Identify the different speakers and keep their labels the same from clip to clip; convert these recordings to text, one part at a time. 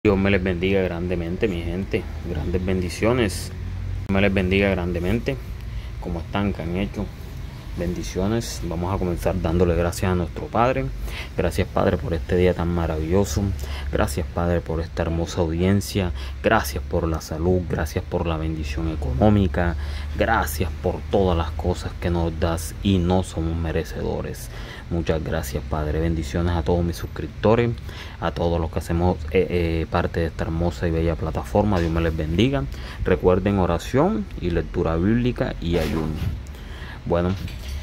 Speaker 1: Dios me les bendiga grandemente, mi gente. Grandes bendiciones. Dios me les bendiga grandemente. ¿Cómo están? ¿Qué han hecho? Bendiciones. Vamos a comenzar dándole gracias a nuestro Padre. Gracias, Padre, por este día tan maravilloso. Gracias, Padre, por esta hermosa audiencia. Gracias por la salud. Gracias por la bendición económica. Gracias por todas las cosas que nos das y no somos merecedores. Muchas gracias, Padre. Bendiciones a todos mis suscriptores, a todos los que hacemos parte de esta hermosa y bella plataforma. Dios me les bendiga. Recuerden oración y lectura bíblica y ayuno. Bueno,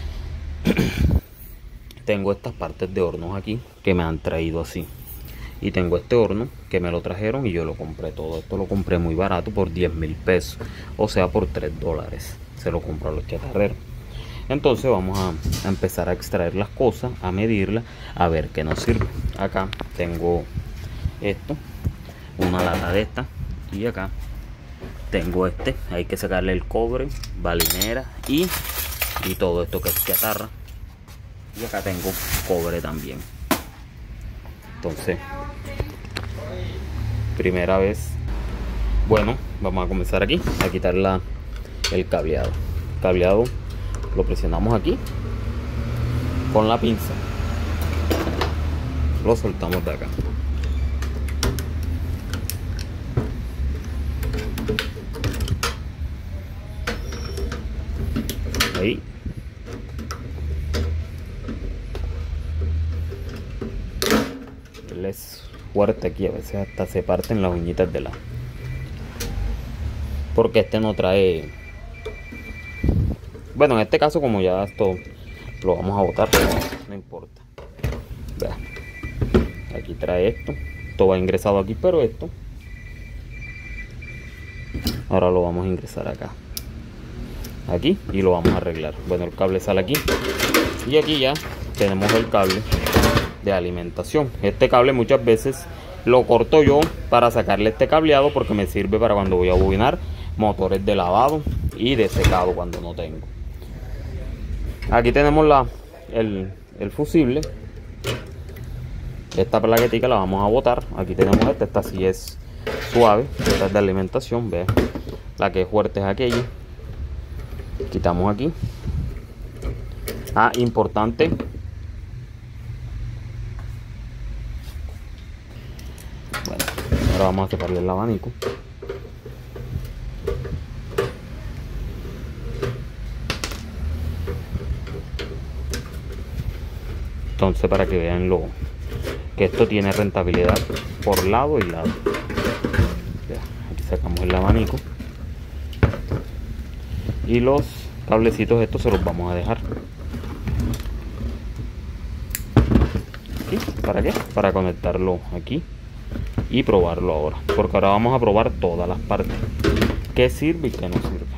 Speaker 1: tengo estas partes de hornos aquí que me han traído así. Y tengo este horno que me lo trajeron y yo lo compré todo. Esto lo compré muy barato por 10,000 pesos. O sea, por $3. Se lo compró a los chatarreros. Entonces vamos a empezar a extraer las cosas, a medirlas, a ver qué nos sirve. Acá tengo esto, una lata de esta. Y acá tengo hay que sacarle el cobre, balinera y todo esto que es chatarra. Y acá tengo cobre también. Entonces, primera vez. Bueno, vamos a comenzar aquí a quitar el cableado. Cableado lo presionamos aquí con la pinza, lo soltamos de acá. Ahí. Él es fuerte aquí, a veces hasta se parten las uñitas de porque este no trae. Bueno, en este caso, como ya esto lo vamos a botar, pero no importa. Vea. Aquí trae esto. Esto va ingresado aquí, pero esto ahora lo vamos a ingresar acá. Aquí, y lo vamos a arreglar. Bueno, el cable sale aquí. Y aquí ya tenemos el cable de alimentación. Este cable muchas veces lo corto yo para sacarle este cableado, porque me sirve para cuando voy a bobinar motores de lavado y de secado cuando no tengo. Aquí tenemos el fusible. Esta plaquetica la vamos a botar. Aquí tenemos esta sí es suave. Esta es de alimentación. Ve, la que es fuerte es aquella. Quitamos aquí. Importante. Bueno, ahora vamos a sacarle el abanico. Entonces, para que vean que esto tiene rentabilidad por lado y lado. Aquí sacamos el abanico. Y los cablecitos estos se los vamos a dejar aquí. ¿Para qué? Para conectarlo aquí y probarlo ahora. Porque ahora vamos a probar todas las partes. ¿Qué sirve y qué no sirve?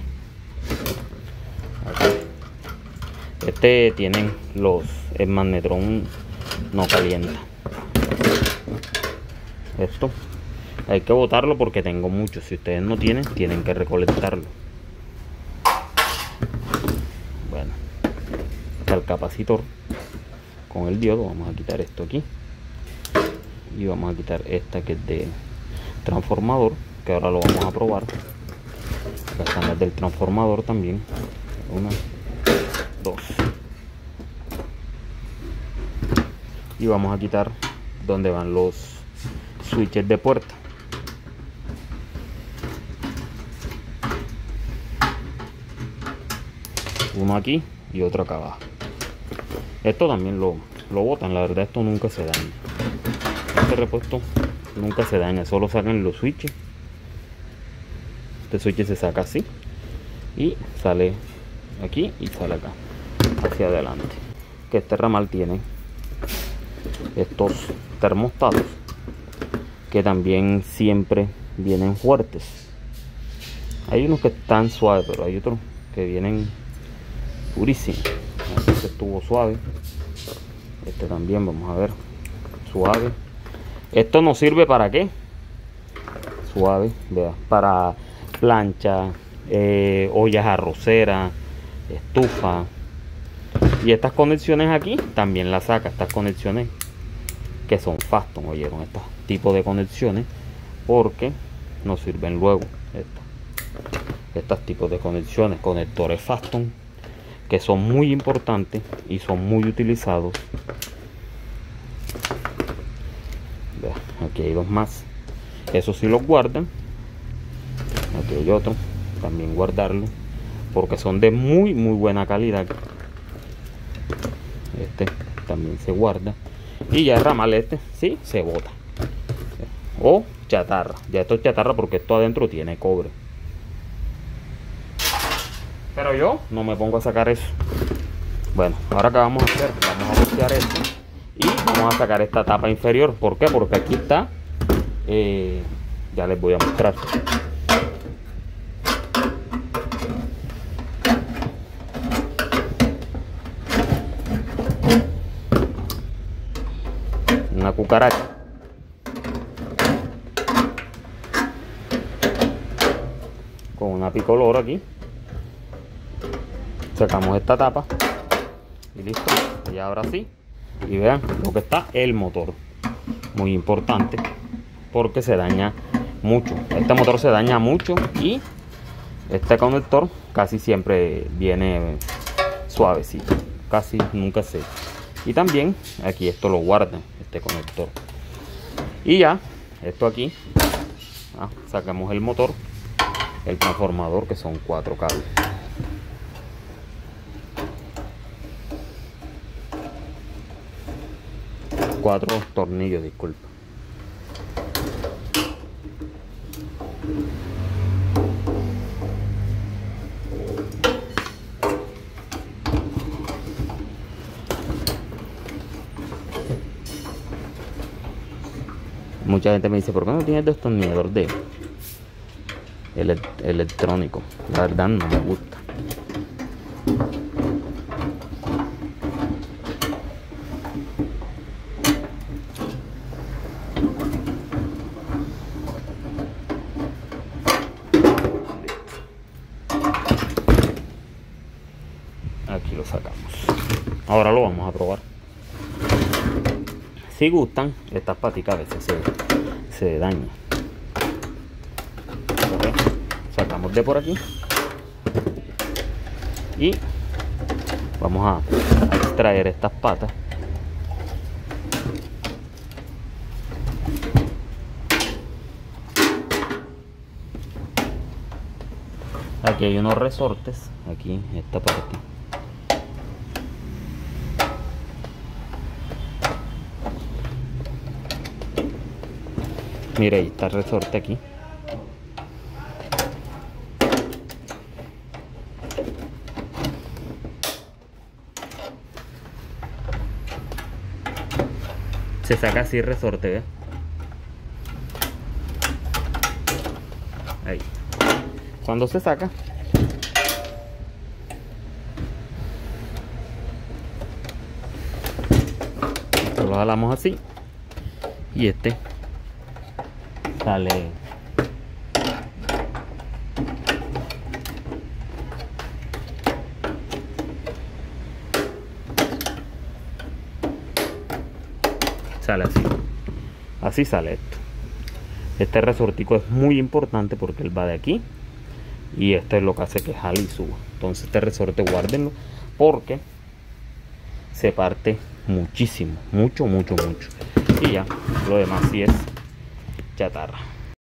Speaker 1: Aquí. Tienen el magnetrón no calienta. Esto hay que botarlo porque tengo mucho. Si ustedes no tienen que recolectarlo. Bueno, está el capacitor con el diodo. Vamos a quitar esto aquí y vamos a quitar esta que es de transformador, que ahora lo vamos a probar. Acá están las del transformador también. 1, 2. Y vamos a quitar donde van los switches de puerta. Uno aquí y otro acá abajo. Esto también lo botan. La verdad, esto nunca se daña. Este repuesto nunca se daña. Solo sacan los switches. Este switch se saca así y sale aquí y sale acá hacia adelante. Que este ramal tiene estos termostatos que también siempre vienen fuertes. Hay unos que están suaves, pero hay otros que vienen purísimos. Este estuvo suave. Este también, vamos a ver, suave. Esto nos sirve para qué. Suave, vea, para plancha, ollas arroceras, estufa. Y estas conexiones aquí también las saca. Estas conexiones que son Faston, oye, con estos tipos de conexiones porque nos sirven luego estos tipos de conectores Faston, que son muy importantes y son muy utilizados. Aquí hay dos más, eso sí los guardan. Aquí hay otro, también guardarlo, porque son de muy buena calidad. Este también se guarda. Y ya el ramal sí se bota, o chatarra. Ya esto es chatarra porque esto adentro tiene cobre, pero yo no me pongo a sacar eso. Bueno, ahora que vamos a hacer, vamos a voltear esto y vamos a sacar esta tapa inferior. ¿Por qué? Porque aquí está, ya les voy a mostrar. Una cucaracha. Con una picolora aquí. Sacamos esta tapa. Y listo. Y ahora sí. Y vean lo que está el motor. Muy importante. Porque se daña mucho. Este motor se daña mucho. Y este conector casi siempre viene suavecito. Casi nunca se. Y también aquí esto lo guardan, este conector. Y ya, esto aquí, sacamos el motor, el transformador, que son 4 cables. Cuatro tornillos, disculpa. Mucha gente me dice, ¿por qué no tienes destornillador de electrónico? La verdad no me gusta. Aquí lo sacamos. Ahora lo vamos a probar. Si gustan, estas paticas a veces se dañan. Sacamos de por aquí y vamos a extraer estas patas. Aquí hay unos resortes, aquí en esta parte. Mire, ahí está el resorte aquí. Se saca así el resorte, ¿ves? Ahí. Cuando se saca, lo jalamos así y este sale. Sale así sale esto. Este resortico es muy importante porque él va de aquí y esto es lo que hace que jale y suba. Entonces este resorte guárdenlo porque se parte muchísimo, mucho. Y ya, lo demás sí es chatarra.